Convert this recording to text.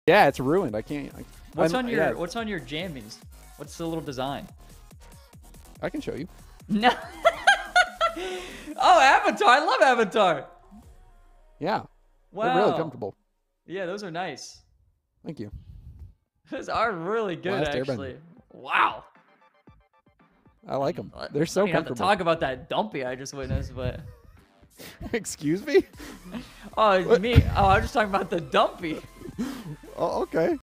Yeah, it's ruined. I can't. What's on your jammies? What's the little design? I can show you. No. Oh, Avatar! I love Avatar. Yeah. Wow. They're really comfortable. Yeah, those are nice. Thank you. Those are really good, Last actually. Airbender. Wow. I like them. They're so I don't have to comfortable. talk about that dumpy I just witnessed, but. Excuse me? Oh, me. Oh, I was just talking about the dumpy. Oh, okay.